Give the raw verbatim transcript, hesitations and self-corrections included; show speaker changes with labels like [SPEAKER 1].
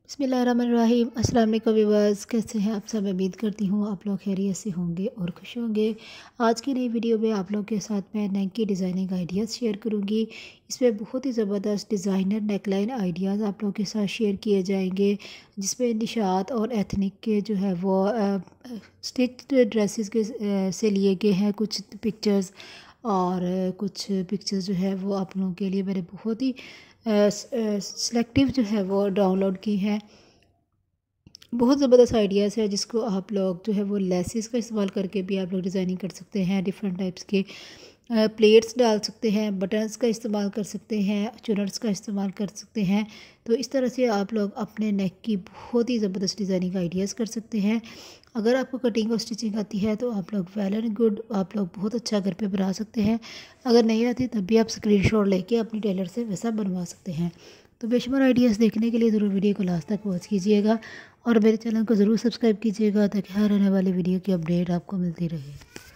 [SPEAKER 1] बिस्मिल्लाहिर्रहमानिर्रहीम। अस्सलाम वालेकुम व्यूअर्स, कैसे हैं आप सब। उम्मीद करती हूँ आप लोग खैरियत से होंगे और खुश होंगे। आज की नई वीडियो में आप लोग के साथ मैं नेक की डिज़ाइनिंग आइडियाज़ शेयर करूँगी। इसमें बहुत ही ज़बरदस्त डिज़ाइनर नेकलाइन आइडियाज़ आप लोगों के साथ शेयर किए जाएंगे, जिसमें निशात और एथनिक के जो है वो स्टिच ड्रेसेस के आ, से लिए गए हैं कुछ पिक्चर्स, और कुछ पिक्चर्स जो है वो आप लोगों के लिए मैंने बहुत ही सेलेक्टिव जो है वो डाउनलोड की है। बहुत ज़बरदस्त आइडियाज़ है जिसको आप लोग जो है वो लेसिस का इस्तेमाल करके भी आप लोग डिज़ाइनिंग कर सकते हैं। डिफरेंट टाइप्स के प्लेट्स डाल सकते हैं, बटन्स का इस्तेमाल कर सकते हैं, चुनर्स का इस्तेमाल कर सकते हैं। तो इस तरह से आप लोग अपने नेक की बहुत ही ज़बरदस्त डिज़ाइनिंग आइडियाज़ कर सकते हैं। अगर आपको कटिंग और स्टिचिंग आती है तो आप लोग वेल एंड गुड, आप लोग बहुत अच्छा घर पे बना सकते हैं। अगर नहीं आती तब भी आप स्क्रीनशॉट लेके अपनी टेलर से वैसा बनवा सकते हैं। तो बेशुमार आइडियाज़ देखने के लिए ज़रूर वीडियो को लास्ट तक वॉच कीजिएगा और मेरे चैनल को ज़रूर सब्सक्राइब कीजिएगा ताकि हर आने वाली वीडियो की अपडेट आपको मिलती रहे।